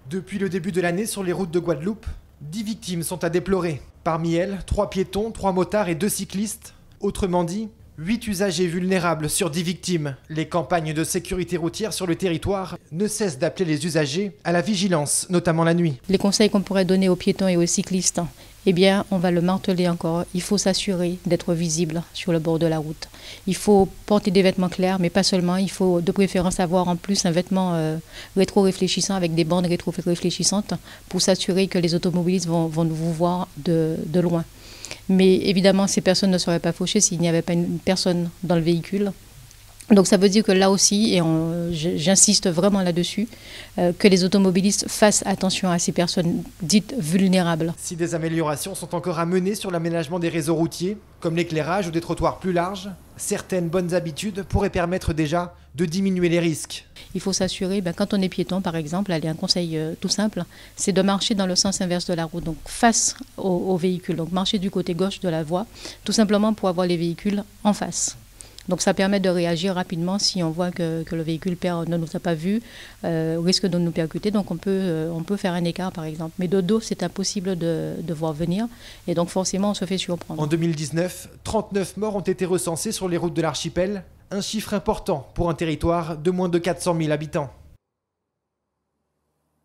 Depuis le début de l'année, sur les routes de Guadeloupe, 10 victimes sont à déplorer. Parmi elles, 3 piétons, 3 motards et 2 cyclistes. Autrement dit, 8 usagers vulnérables sur 10 victimes. Les campagnes de sécurité routière sur le territoire ne cessent d'appeler les usagers à la vigilance, notamment la nuit. Les conseils qu'on pourrait donner aux piétons et aux cyclistes, eh bien, on va le marteler encore. Il faut s'assurer d'être visible sur le bord de la route. Il faut porter des vêtements clairs, mais pas seulement. Il faut de préférence avoir en plus un vêtement rétro-réfléchissant avec des bandes rétro-réfléchissantes pour s'assurer que les automobilistes vont vous voir de loin. Mais évidemment, ces personnes ne seraient pas fauchées s'il n'y avait pas une personne dans le véhicule. Donc ça veut dire que là aussi, et j'insiste vraiment là-dessus, que les automobilistes fassent attention à ces personnes dites vulnérables. Si des améliorations sont encore à mener sur l'aménagement des réseaux routiers, comme l'éclairage ou des trottoirs plus larges, certaines bonnes habitudes pourraient permettre déjà de diminuer les risques. Il faut s'assurer, quand on est piéton par exemple, un conseil tout simple, c'est de marcher dans le sens inverse de la route, donc face au véhicule, donc marcher du côté gauche de la voie, tout simplement pour avoir les véhicules en face. Donc ça permet de réagir rapidement si on voit que le véhicule ne nous a pas vus, risque de nous percuter. Donc on peut faire un écart par exemple. Mais de dos, c'est impossible de voir venir. Et donc forcément, on se fait surprendre. En 2019, 39 morts ont été recensés sur les routes de l'archipel. Un chiffre important pour un territoire de moins de 400 000 habitants.